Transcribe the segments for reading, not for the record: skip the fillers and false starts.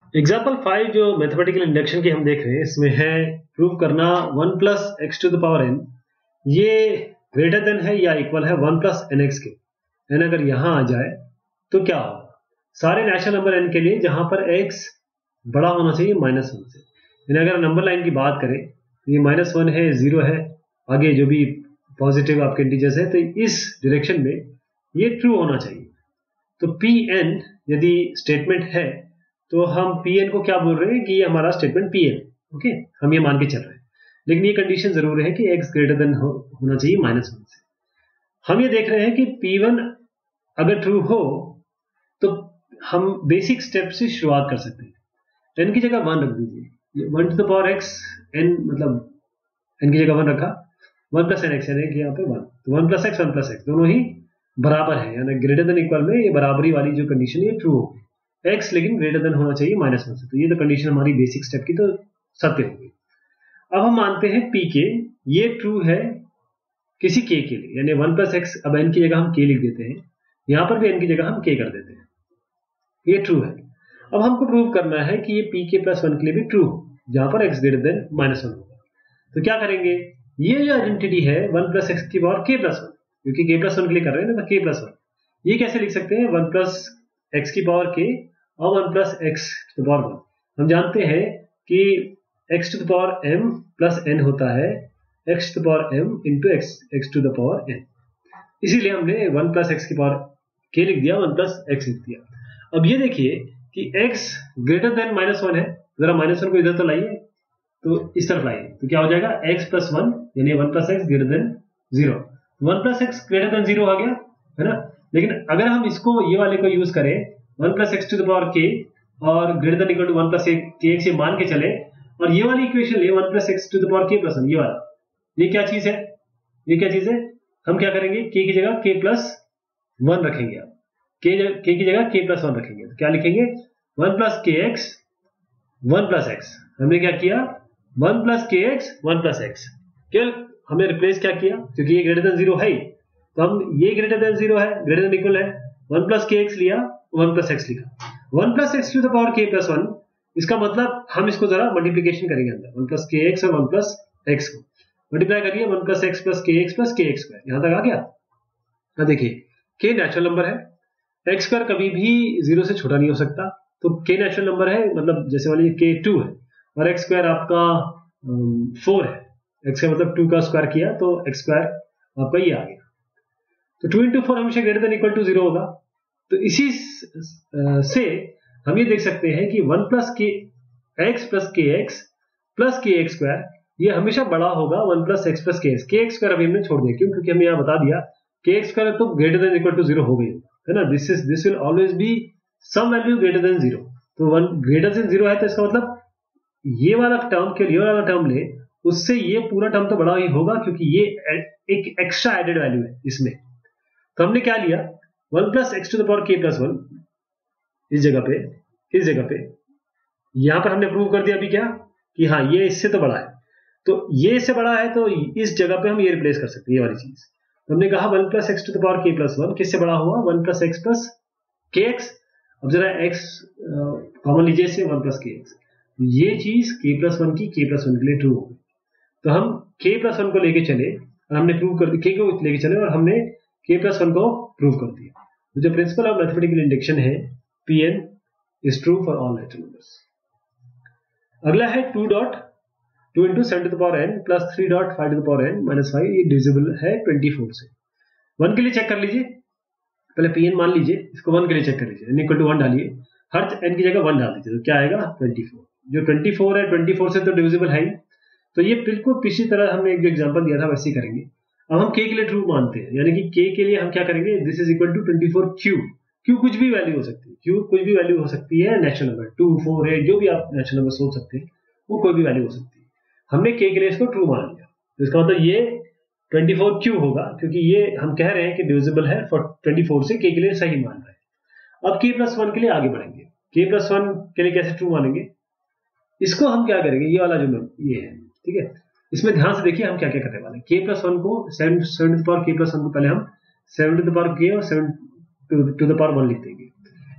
Example 5 जो mathematical induction की हम देख रहे हैं इसमें है प्रूव करना 1 plus x to the power n ये ग्रेटर देन है या इक्वल है 1 प्लस एन एक्स के। एन अगर यहां आ जाए तो क्या होगा? सारे नेचुरल नंबर एन के लिए जहां पर एक्स बड़ा होना चाहिए माइनस वन से। यानी अगर नंबर लाइन की बात करें तो ये माइनस वन है, जीरो है, आगे जो भी पॉजिटिव आपके इंटीजर्स है, तो इस डायरेक्शन में ये ट्रू होना चाहिए। तो पी एन यदि स्टेटमेंट है तो हम पी एन को क्या बोल रहे हैं कि ये हमारा स्टेटमेंट पी एन, ओके, हम ये मान के चल रहे हैं। लेकिन ये कंडीशन जरूर है कि एक्स ग्रेटर देन होना चाहिए माइनस वन से। हम ये देख रहे हैं कि पी वन अगर ट्रू हो तो हम बेसिक स्टेप से शुरुआत कर सकते हैं। एन की जगह वन रख दीजिए, one to the power x n, मतलब एन की जगह वन रखा, वन प्लस एन एक्स यानी यहाँ पे वन, तो वन प्लस एक्स दोनों ही बराबर है, यानी ग्रेटर देन इक्वल में ये बराबरी वाली जो कंडीशन है ट्रू होगी। एक्स लेकिन ग्रेटर देन होना चाहिए माइनस वन से, तो ये तो कंडीशन हमारी बेसिक स्टेप की तो सत्य होगी। अब हम मानते हैं पी के ये ट्रू है किसी के लिए, यानी वन प्लस एक्स, अब एन की जगह हम के लिख देते हैं, यहां पर भी एन की जगह हम के कर देते हैं, ये ट्रू है। अब हमको प्रूव करना है कि ये पी के प्लस वन के लिए भी ट्रू हो जहां पर x greater than minus one होगा। तो क्या करेंगे, ये जो आइडेंटिटी है वन प्लस एक्स की पावर के प्लस वन, क्योंकि के प्लस वन के लिए कर रहे हैं ना, तो के प्लस वन, ये कैसे लिख सकते हैं, वन प्लस एक्स की पावर के और one plus x to the power one. हम जानते हैं कि x to the power m plus n होता है x to the power m into x to the power n, इसीलिए हमने वन प्लस एक्स की पावर के लिख दिया, वन प्लस एक्स लिख दिया। अब ये देखिए कि x greater than minus one है, जरा माइनस वन को इधर तो लाइए, तो इस तरफ लाइए, तो क्या हो जाएगा एक्स प्लस वन, यानी one plus x greater than zero, one plus x greater than zero आ गया है ना। लेकिन अगर हम इसको ये वाले को यूज करें one plus x to the power k और greater than equal to one plus k x मान के चले, और ये वाली इक्वेशन ले one plus x to the power k plus one, ये वाला, ये क्या चीज है, ये क्या चीज है, हम क्या करेंगे के की जगह के प्लस वन रखेंगे, आप के की जगह के प्लस वन रखेंगे, तो क्या लिखेंगे one plus k x one plus x. हमने क्या किया one plus k x one plus x, केवल हमने रिप्लेस क्या किया, क्योंकि ये ग्रेटर देन जीरो है तो हम ये ग्रेटर देन जीरो है, ग्रेटर देन इक्वल है, वन प्लस के एक्स लिया, वन प्लस एक्स लिखा, one plus x to the power k plus one, इसका मतलब हम इसको जरा मल्टीप्लीकेशन करेंगे अंदर, वन प्लस के एक्स और वन प्लस एक्स को मल्टीप्लाई करिए, one plus x plus k x square, यहां तक आ गया। अब देखिए के नेचुरल नंबर है, एक्स स्क्वायर कभी भी जीरो से छोटा नहीं हो सकता, तो के नेचुरल नंबर है, मतलब जैसे मान लीजिए के टू है और एक्स स्क्वायर आपका 4 है, एक्स का मतलब 2 का स्क्वायर किया तो एक्स स्क्वायर आपका ये आ गया, तो 2 इंटू 4 हमेशा greater than equal to zero होगा। तो इसी से हम ये देख सकते हैं कि 1 plus k x plus k x square ये हमेशा बड़ा होगा 1 plus x plus k x square अभी हमने छोड़ दिया, क्यों, क्योंकि हमने यहाँ बता दिया के एक्स स्क्वायर तो greater than equal to zero हो गई है ना, this will always be some value greater than zero, तो वन ग्रेटर देन जीरो है तो इसका मतलब ये वाला टर्म के लिए वाला टर्म ले, उससे ये पूरा टर्म तो बड़ा ही होगा, क्योंकि ये एक एक्स्ट्रा एडेड वैल्यू है इसमें। तो हमने क्या लिया one plus x to the power k plus one, इस जगह पे यहां पर हमने प्रूव कर दिया अभी क्या कि हाँ ये इससे तो बड़ा है, तो ये इससे बड़ा है तो इस जगह पे हम ये रिप्लेस कर सकते हैं ये वाली चीज। तो हमने कहा one plus x to the power k plus one किससे बड़ा हुआ, one plus x plus k x. अब जरा एक्स कॉमन लीजिए इससे, वन प्लस के एक्स, ये चीज के प्लस वन की के प्लस वन के लिए ट्रू हो गई। तो हम के प्लस वन को लेके चले और हमने प्रूव कर दिया, के को लेके चले और हमने के प्लस वन को प्रूव कर दिया। तो जो प्रिंसिपल ऑफ मैथमेटिकल इंडक्शन है P n is true for all natural numbers. अगला है 2 into 7 to the power n plus 3 dot 5 to the power n minus 5, ये डिविजिबल है 24 से। 1 के लिए चेक कर लीजिए, पहले पी एन मान लीजिए, इसको 1 के लिए चेक कर लीजिए, n इक्वल टू 1 डालिए, हर n की जगह 1 डाल दीजिए, तो क्या आएगा 24। जो 24 है 24 से तो डिविजिबल है ही, तो ये बिल्कुल पिछली तरह हमने एक जो एग्जांपल दिया था वैसे ही करेंगे। अब हम k के लिए ट्रू मानते हैं, यानी कि k के लिए हम क्या करेंगे, this is equal to 24 q कुछ भी वैल्यू हो सकती है, क्यू कुछ भी वैल्यू हो सकती है, नेचुरल नंबर 2 4 8 जो भी आप नेचुरल नंबर सोच सकते हैं वो कोई भी वैल्यू हो सकती है। हमने k के लिए इसको ट्रू मान लिया, तो इसका मतलब ये 24 क्यू होगा, क्योंकि ये हम कह रहे हैं कि डिविजिबल है 24 से, k के लिए सही मान रहे हैं। अब k प्लस वन के लिए आगे बढ़ेंगे, k प्लस वन के लिए कैसे ट्रू मानेंगे, इसको हम क्या करेंगे, ये वाला जो ये है ठीक है, इसमें ध्यान से देखिए हम क्या क्या करने वाले हैं। k प्लस वन को 7 to the power k plus one को पहले हम 7 टू द पावर k और 7 टू द पावर 1 लिख देंगे,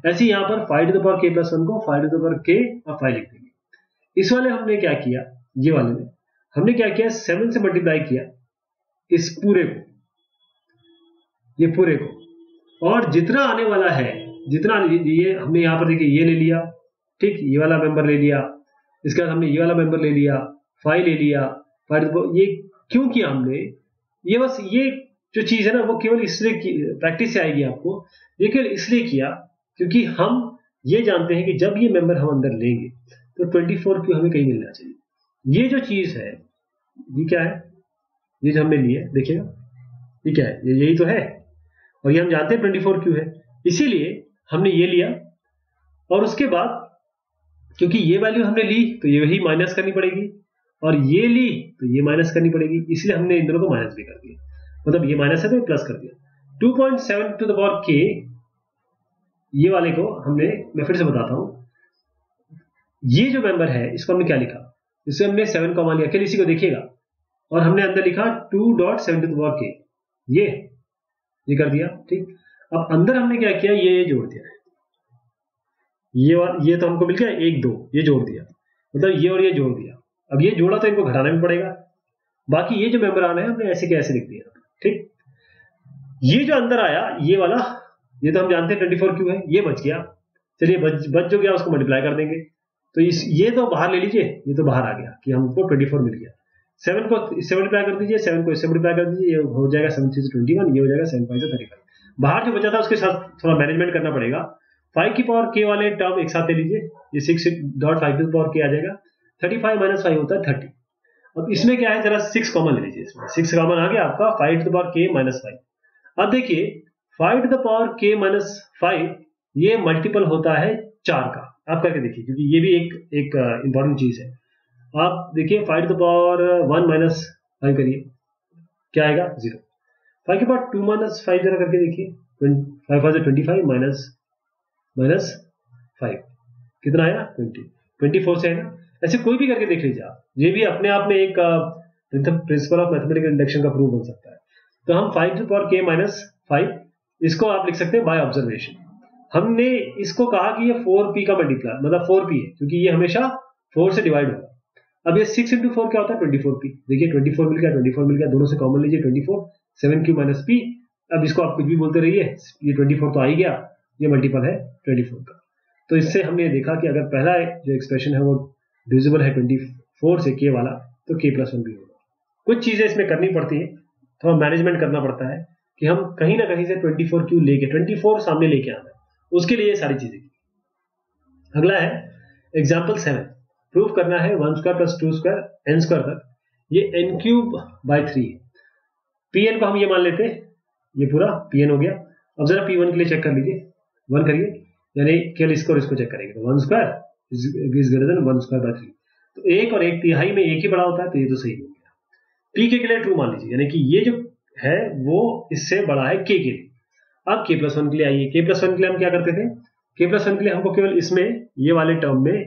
ऐसे यहाँ पर 5 to the power k plus 1 को 5 टू द पावर k और 5 लिख देंगे। इस वाले हमने क्या किया, ये वाले में हमने क्या किया, 7 से मल्टीप्लाई किया इस पूरे को, ये पूरे को, और जितना आने वाला है, जितना ये हमने यहाँ पर देखिए ये ले लिया, ठीक, ये वाला मेंबर ले लिया, इसके बाद हमने ये वाला मेंबर ले लिया, 5 ले लिया, 5 ये क्यों किया हमने, ये बस ये जो चीज है ना वो केवल इसलिए प्रैक्टिस से आएगी आपको, ये केवल इसलिए किया क्योंकि हम ये जानते हैं कि जब ये मेंबर हम अंदर लेंगे तो 24 क्यू हमें कहीं मिलना चाहिए। ये जो चीज है ये क्या है, ये जो हमने लिया देखिएगा ये क्या है, ये यही तो है, और ये हम जानते हैं 24 क्यू है, इसीलिए हमने ये लिया। और उसके बाद क्योंकि ये वैल्यू हमने ली तो ये वही माइनस करनी पड़ेगी, और ये ली तो ये माइनस करनी पड़ेगी, इसलिए हमने इन दोनों को माइनस भी कर दिया, मतलब ये माइनस है तो ये प्लस कर दिया। 2.7 टू द पावर k, ये वाले को हमने, मैं फिर से बताता हूं, ये जो मेंबर है इसको हमने क्या लिखा, इससे हमने 7 कॉमा लिया, केवल इसी को देखिएगा, और हमने अंदर लिखा 2.7 टू द पावर k, ये कर दिया, ठीक। अब अंदर हमने क्या किया, ये जोड़ दिया, ये तो हमको मिल गया 1 2, ये जोड़ दिया, मतलब ये और ये जोड़ दिया। अब ये जोड़ा तो इनको घटाना भी पड़ेगा, बाकी ये जो मेंबर आना है हमने ऐसे कैसे लिख दिया, ठीक। ये जो अंदर आया ये वाला, ये तो हम जानते हैं 24 क्यू है, ये बच गया, चलिए बच जो गया उसको मल्टीप्लाई कर देंगे, तो ये तो बाहर ले लीजिए, ये तो बाहर आ गया कि हमको 24 मिल गया। 7 को इससे मल्टीप्लाई कर दीजिए, 7 को इससे मल्टीप्लाई कर दीजिए, ये हो जाएगा 7 3 21, ये हो जाएगा 7 5 35। बाहर जो बचा था उसके साथ थोड़ा मैनेजमेंट करना पड़ेगा। 5 की पावर k वाले टर्म एक साथ ले लीजिए, ये 6.5 की पावर k आ जाएगा, 35 माइनस 5 होता है 30। अब इसमें क्या है, जरा 6 कॉमन ले लीजिए, इसमें 6 कॉमन आ गया आपका, 5 to the power k minus 5। अब देखिए 5 to the power k minus 5 ये मल्टीपल होता है 4 का, आप करके देखिए क्योंकि ये भी एक इंपॉर्टेंट चीज है। आप देखिए 5 टू द पावर 1 माइनस 5 करिए, क्या आएगा 0। 5 के पावर 2 माइनस 5 जरा करके देखिए, 5 5 25 माइनस 5 कितना आया 20, 24 से है ना। ऐसे कोई भी करके देख लीजिए आप, ये भी अपने आप में एक प्रिंसिपल ऑफ मैथमेटिकल इंडक्शन का प्रूफ बन सकता है। तो हम 5 टू पावर k माइनस 5, इसको आप लिख सकते हैं बाय ऑब्जर्वेशन। हमने इसको कहा कि ये 4p का मल्टीप्लाई, मतलब 4p है क्योंकि ये हमेशा 4 से डिवाइड होगा। अब ये 6 इंटू 4 क्या होता है 24p, देखिए 24 मिल गया, 24 मिल गया, दोनों से कॉमन लीजिए 24, 7q माइनस p। अब इसको आप कुछ भी बोलते रहिए, ये 24 तो आ ही गया, ये मल्टीपल है 24 का। तो इससे हमने देखा कि अगर पहला जो एक्सप्रेशन है वो डिविजिबल है 24 से k वाला, तो k प्लस 1 भी होगा। कुछ चीजें इसमें करनी पड़ती है, थोड़ा मैनेजमेंट करना पड़ता है कि हम कहीं ना कहीं से 24 क्यू लेके 24 सामने लेके आना है, उसके लिए ये सारी चीजें की। अगला है एग्जाम्पल 7, प्रूव करना है 1 square plus 2 square n square तक, ये n क्यूब बाई 3 है। pn को हम ये मान लेते हैं, ये पूरा pn हो गया। अब जरा p1 के लिए चेक कर लीजिए, 1 करिए, यानी केवल इसको और इसको चेक करेंगे तो 1 square is greater than 1 square by 3, तो 1 और 1 तिहाई में 1 ही बड़ा होता है, तो ये तो सही हो गया। p के लिए ट्रू मान लीजिए, यानी कि ये जो है वो इससे बड़ा है k के लिए। अब k प्लस 1 के लिए आइए, k प्लस 1 के लिए हम क्या करते थे, k प्लस 1 के लिए हमको केवल इसमें ये वाले टर्म में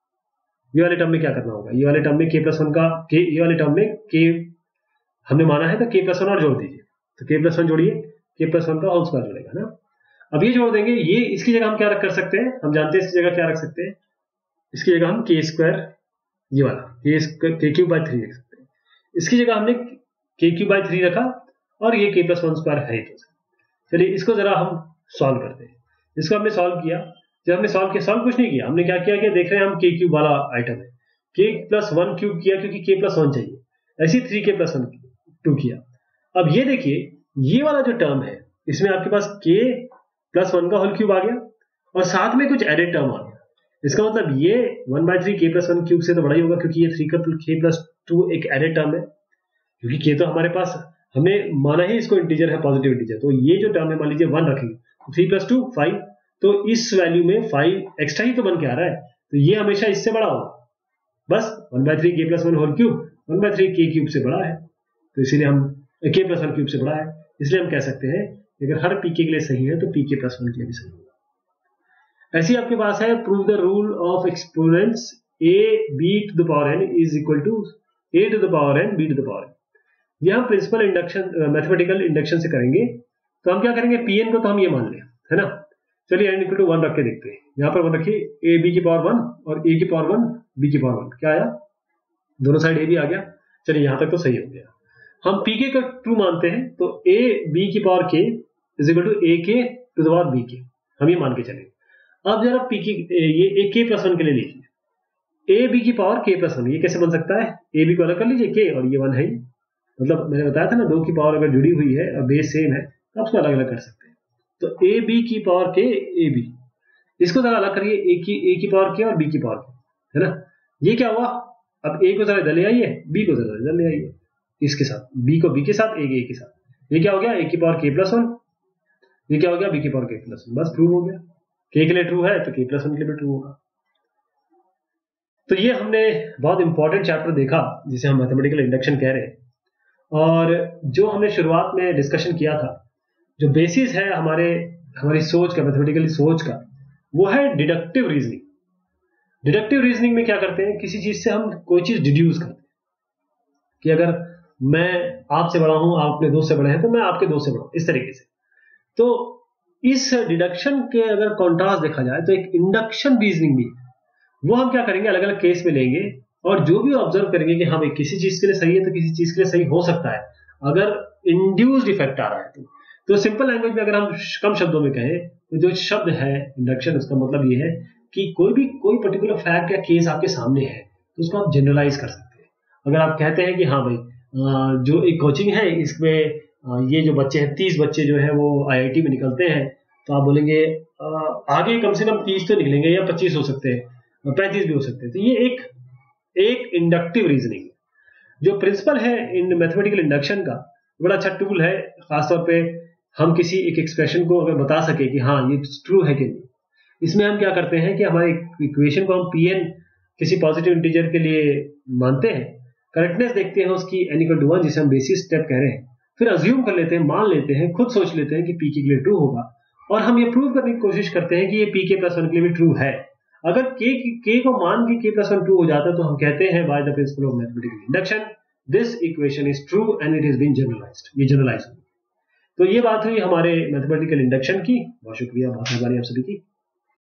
क्या करना होगा, ये वाले टर्म में k प्लस 1 का ये वाले टर्म में k हमने माना है तो k प्लस 1 और जोड़ दीजिए, तो k प्लस 1 जोड़िए, k प्लस 1 का होल स्क्वायर जोड़ेगा ना। अब ये जोड़ देंगे, ये इसकी जगह हम क्या कर सकते हैं, हम जानते हैं इसकी जगह क्या रख सकते हैं, इसकी जगह हम k स्क्वायर, ये वाला k क्यूब बाई 3 रख सकते हैं। इसकी जगह हमने k क्यूब बाई 3 रखा और ये k प्लस 1 स्क्वायर है। तो चलिए इसको जरा हम सॉल्व करते हैं। इसको हमने सॉल्व किया, जब हमने सॉल्व कुछ नहीं किया, हमने क्या किया कि देख रहे हैं हम k क्यूब वाला आइटम है, k प्लस 1 क्यूब किया क्योंकि k प्लस 1 चाहिए, ऐसे 3k प्लस 1 2 किया। अब ये देखिए ये वाला जो टर्म है इसमें आपके पास k प्लस 1 का होल क्यूब आ गया और साथ में कुछ एडेड टर्म आ गया। इसका मतलब ये 1/3 k प्लस 1 क्यूब से तो बड़ा ही होगा क्योंकि ये 3 का k प्लस 2 एक एडेड टर्म है, क्योंकि k तो हमारे पास हमने माना ही इसको इंटीजर है, पॉजिटिव इंटीजर, तो ये जो टर्म है मान लीजिए 1 रखेंगे, 3 प्लस 2 5, तो इस वैल्यू में 5 एक्स्ट्रा ही तो बन के आ रहा है, तो ये हमेशा इससे बड़ा होगा। बस 1/3 k plus 1 whole cube 1/3 k cube से बड़ा है, तो इसीलिए हम k प्लस 1 क्यूब से बड़ा है, इसलिए हम कह सकते हैं अगर हर pk के लिए सही है तो pk प्लस 1 के लिए भी सही होगा। ऐसे आपके पास है prove the rule of exponents a b to the power n is equal to a to the power n b to the power n। यह हम प्रिंसिपल इंडक्शन मैथमेटिकल इंडक्शन से करेंगे। तो हम क्या करेंगे, pn को तो हम ये मान लें, है ना, चलिए n इक्वल टू 1 रख के देखते हैं। यहाँ पर 1 रखिए, ए बी की पावर 1 और ए की पावर 1 बी की पावर 1, क्या आया, दोनों साइड ए भी आ गया। चलिए यहाँ तक तो सही हो गया। हम पी के का ट्रू मानते हैं, तो ए बी की power k is equal to a k to the power B के, हम ये मान के चलेंगे। अब जरा पी की ये ए के प्लस 1 के लिए लिखिए, ए बी की पावर के प्लस 1, ये कैसे बन सकता है, ए बी को अलग कर लीजिए के, और ये 1 है ही, मतलब मैंने बताया था ना 2 की पावर अगर जुड़ी हुई है और बेस सेम है तो उसको अलग अलग कर सकते हैं। तो ए बी की पावर के ए बी, इसको जरा अलग करिए, ए की पावर के और बी की पावर के, है ना। ये क्या हुआ, अब ए को जरा इधर ले आइए, बी को जरा इधर ले आइए, इसके साथ बी को बी के साथ, ए के साथ, ये क्या हो गया, ए की पावर के प्लस 1, ये क्या हो गया, बी की पावर के प्लस 1, बस प्रूव हो गया। के लिए ट्रू है तो के प्लस 1 के लिए भी ट्रू होगा। तो ये हमने बहुत इंपॉर्टेंट चैप्टर देखा जिसे हम मैथमेटिकल इंडक्शन कह रहे हैं, और जो हमने शुरुआत में डिस्कशन किया था, जो बेसिस है हमारी सोच का, मैथमेटिकल सोच का, वो है डिडक्टिव रीजनिंग। डिडक्टिव रीजनिंग में क्या करते हैं, किसी चीज से हम कोई चीज डिड्यूस करते हैं, कि अगर मैं आपसे बड़ा हूं, आप अपने दोस्त से बड़े हैं, तो मैं आपके दोस्त से बड़ा हूं, इस तरीके से। तो इस डिडक्शन के अगर कॉन्ट्रास्ट देखा जाए तो एक इंडक्शन रीजनिंग भी है, वो हम क्या करेंगे, अलग अलग केस में लेंगे और जो भी ऑब्जर्व करेंगे कि हाँ भाई किसी चीज के लिए सही है तो किसी चीज के लिए सही हो सकता है, अगर इंड्यूस्ड इफेक्ट आ रहा है तो सिंपल लैंग्वेज में अगर हम कम शब्दों में कहें तो जो शब्द है इंडक्शन, उसका मतलब ये है कि कोई पर्टिकुलर फैक्ट या केस आपके सामने है तो उसको आप जनरलाइज कर सकते हैं। अगर आप कहते हैं कि हाँ भाई जो एक कोचिंग है, इसमें ये जो बच्चे हैं 30 बच्चे जो है वो IIT में निकलते हैं, तो आप बोलेंगे आगे कम से कम 30 तो निकलेंगे, या 25 हो सकते हैं, 35 भी हो सकते हैं। तो ये एक इंडक्टिव रीजनिंग, जो प्रिंसिपल है इन मैथमेटिकल इंडक्शन का, बड़ा अच्छा टूल है। खासतौर पे हम किसी एक एक्सप्रेशन को अगर बता सके कि हाँ ये ट्रू है कि नहीं, इसमें हम क्या करते हैं कि हमारे इक्वेशन को हम Pn किसी पॉजिटिव इंटीजर के लिए मानते हैं, करेक्टनेस देखते हैं उसकी n इक्वल टू 1, जिसे हम बेसिस स्टेप कह रहे हैं, फिर अज्यूम कर लेते हैं, मान लेते हैं, खुद सोच लेते हैं कि p के लिए ट्रू होगा, और हम ये प्रूव करने की कोशिश करते हैं कि ये p के प्लस 1 के लिए भी ट्रू है। अगर k को मान के k प्लस 1 ट्रू हो जाता है तो हम कहते हैं by the principle of mathematical induction this equation is true and it is been generalized, ये जनरलाइज। तो ये बात हुई हमारे मैथमेटिकल इंडक्शन की। बहुत शुक्रिया, बहुत मेहरबानी आप सभी की।